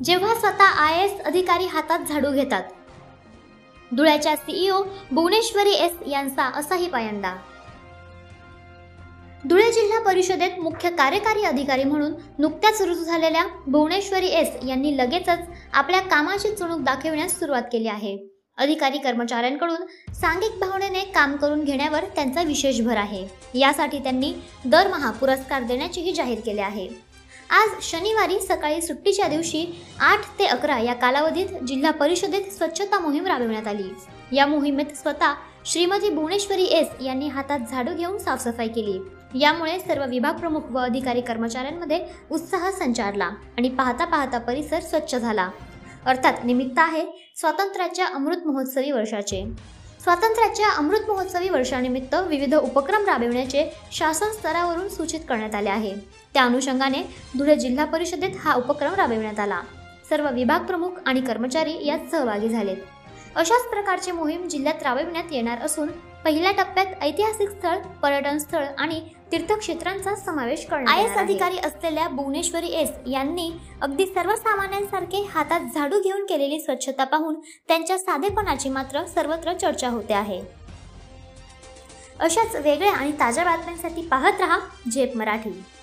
जेव्हा स्वतः IAS अधिकारी हातात झाडू घेतात. धुळ्याच्या CEO भुवनेश्वरी S यांचा असाही पायंडा. धुळे जिल्हा परिषदेत मुख्य कार्यकारी अधिकारी म्हणून नुकत्याच रुजू झालेल्या भुवनेश्वरी S यांनी लगेचच आपल्या कामाची चुणूक दाखविण्यास सुरुवात केली आहे. अधिकारी कर्मचाऱ्यांकडून सांघिक भावनेने काम करून घेण्यावर त्यांचा विशेष भर आहे. यासाठी त्यांनी दरमहा पुरस्कार देण्याचेही जाहीर केले आहे. आज शनिवारी सकाळी सुट्टीच्या दिवशी 8 ते 11 या कालावधीत जिल्हा परिषदेत स्वच्छता मोहीम राबविण्यात आली. या मोहिमेत स्वतः श्रीमती भुवनेश्वरी S यांनी हातात झाडू घेऊन साफसफाई केली. यामुळे सर्व विभाग प्रमुख व अधिकारी कर्मचाऱ्यांमध्ये उत्साह संचारला आणि पाहता पाहता परिसर स्वच्छ झाला. अर्थात निमित्त आहे स्वातंत्र्याच्या अमृत महोत्सवी वर्षाचे. स्वातंत्र्याच्या अमृत महोत्सवी वर्षानिमित्त विविध उपक्रम राबविण्याचे शासन स्तरावरून सूचित करण्यात आले आहे. त्या अनुषंगाने धुळे जिल्हा परिषदेत हा उपक्रम राबविण्यात आला. सर्व विभाग प्रमुख आणि कर्मचारी यात सहभागी झालेत. अशाच प्रकारची मोहीम जिल्ह्यात राबविण्यात येणार असून पहिल्या टप्प्यात ऐतिहासिक स्थळ, पर्यटन स्थळ आणि तीर्थक्षेत्रांचा समावेश करण्यात येणार आहे. IAS अधिकारी असलेल्या भुवनेश्वरी S यांनी अगदी सर्वसामान्यांसारखे हातात झाडू घेऊन केलेली स्वच्छता पाहून त्यांच्या साधेपणाची मात्र सर्वत्र चर्चा होते आहे. अशाच वेगळ्या आणि ताज्या बातम्यांसाठी पाहत रहा झेप मराठी.